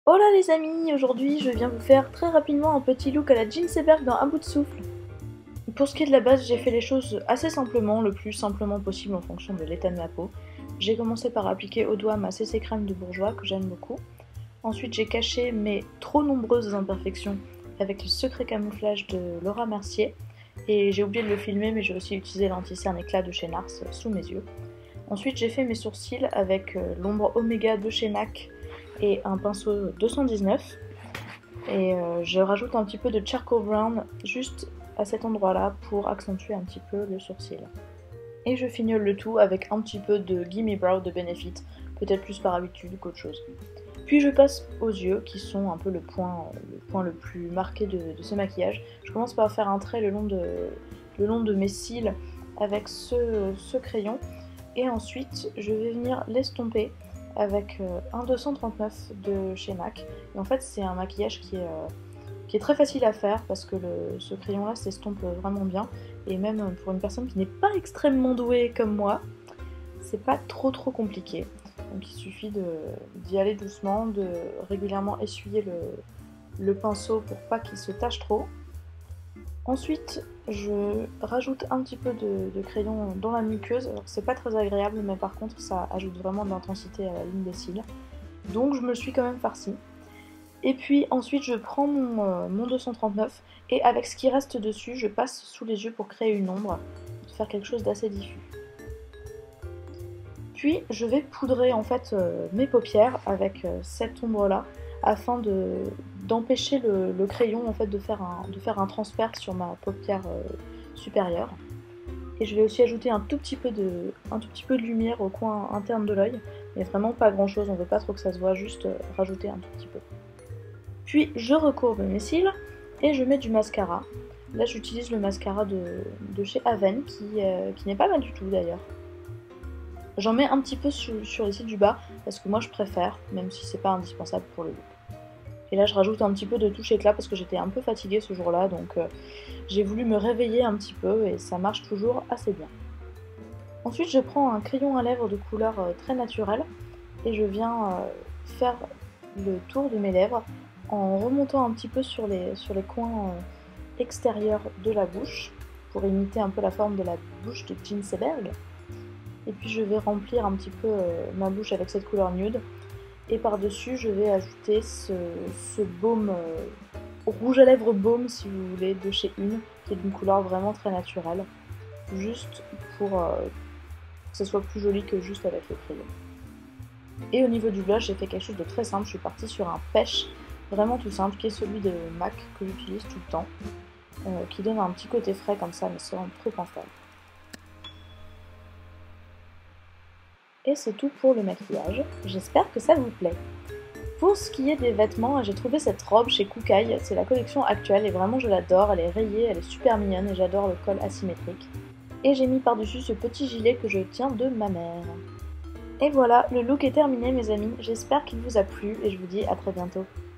Hola les amis, aujourd'hui je viens vous faire très rapidement un petit look à la Jean Seberg dans Un bout de souffle. Pour ce qui est de la base, j'ai fait les choses assez simplement, le plus simplement possible en fonction de l'état de ma peau. J'ai commencé par appliquer au doigt ma CC crème de Bourjois que j'aime beaucoup. Ensuite j'ai caché mes trop nombreuses imperfections avec le secret camouflage de Laura Mercier. Et j'ai oublié de le filmer mais j'ai aussi utilisé l'anti-cerne éclat de chez Nars sous mes yeux. Ensuite j'ai fait mes sourcils avec l'ombre Oméga de chez MAC et un pinceau 219. Et je rajoute un petit peu de charcoal brown juste à cet endroit là pour accentuer un petit peu le sourcil. Et je fignole le tout avec un petit peu de Gimme Brow de Benefit, peut-être plus par habitude qu'autre chose. Puis je passe aux yeux qui sont un peu le point le plus marqué de ce maquillage. Je commence par faire un trait le long de mes cils avec ce crayon et ensuite je vais venir l'estomper avec un 239 de chez MAC. Et en fait c'est un maquillage qui est très facile à faire parce que ce crayon là s'estompe vraiment bien et même pour une personne qui n'est pas extrêmement douée comme moi, c'est pas trop compliqué. Donc il suffit d'y aller doucement, de régulièrement essuyer le pinceau pour pas qu'il se tache trop. Ensuite, je rajoute un petit peu de crayon dans la muqueuse. Alors c'est pas très agréable, mais par contre ça ajoute vraiment de l'intensité à la ligne des cils. Donc je me le suis quand même farcie. Et puis ensuite je prends mon 239 et avec ce qui reste dessus, je passe sous les yeux pour créer une ombre, pour faire quelque chose d'assez diffus. Puis je vais poudrer en fait mes paupières avec cette ombre là afin d'empêcher le crayon en fait de faire un transfert sur ma paupière supérieure. Et je vais aussi ajouter un tout petit peu de lumière au coin interne de l'œil, mais vraiment pas grand chose, on veut pas trop que ça se voit, juste rajouter un tout petit peu. Puis je recourbe mes cils et je mets du mascara. Là j'utilise le mascara de chez Aven qui n'est pas mal du tout d'ailleurs. J'en mets un petit peu sur les cils du bas parce que moi je préfère, même si c'est pas indispensable pour le look. Et là je rajoute un petit peu de touche éclat parce que j'étais un peu fatiguée ce jour-là, donc j'ai voulu me réveiller un petit peu et ça marche toujours assez bien. Ensuite je prends un crayon à lèvres de couleur très naturelle et je viens faire le tour de mes lèvres en remontant un petit peu sur les coins extérieurs de la bouche pour imiter un peu la forme de la bouche de Jean Seberg. Et puis je vais remplir un petit peu ma bouche avec cette couleur nude. Et par-dessus, je vais ajouter ce baume, rouge à lèvres baume si vous voulez, de chez In, qui est d'une couleur vraiment très naturelle. Juste pour que ce soit plus joli que juste avec le crayon. Et au niveau du blush, j'ai fait quelque chose de très simple. Je suis partie sur un pêche vraiment tout simple, qui est celui de MAC, que j'utilise tout le temps. Qui donne un petit côté frais comme ça, mais sans trop en faire. Et c'est tout pour le maquillage, j'espère que ça vous plaît. Pour ce qui est des vêtements, j'ai trouvé cette robe chez Kookaï, c'est la collection actuelle et vraiment je l'adore, elle est rayée, elle est super mignonne et j'adore le col asymétrique. Et j'ai mis par-dessus ce petit gilet que je tiens de ma mère. Et voilà, le look est terminé mes amis, j'espère qu'il vous a plu et je vous dis à très bientôt.